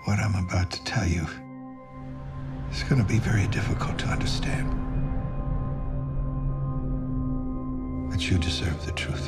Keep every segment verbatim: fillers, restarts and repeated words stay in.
What I'm about to tell you is going to be very difficult to understand. But you deserve the truth.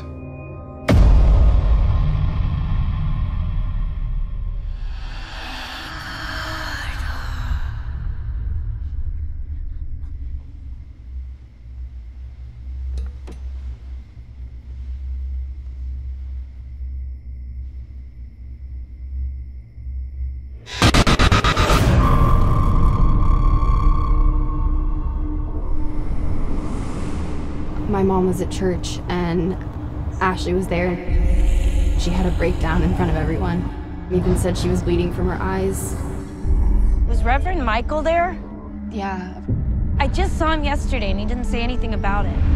My mom was at church, and Ashley was there. She had a breakdown in front of everyone. Even said she was bleeding from her eyes. Was Reverend Michael there? Yeah. I just saw him yesterday, and he didn't say anything about it.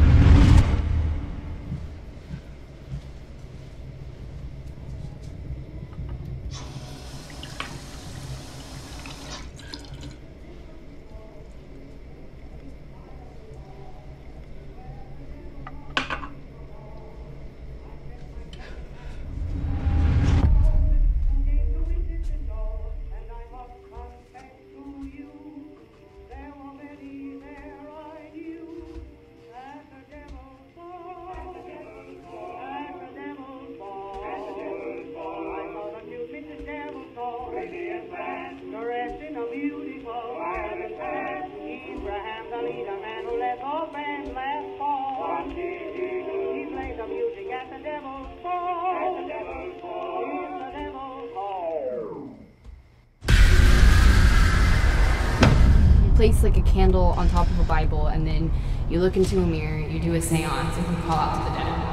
You place like a candle on top of a Bible, and then you look into a mirror, you do a seance, and you call out to the dead.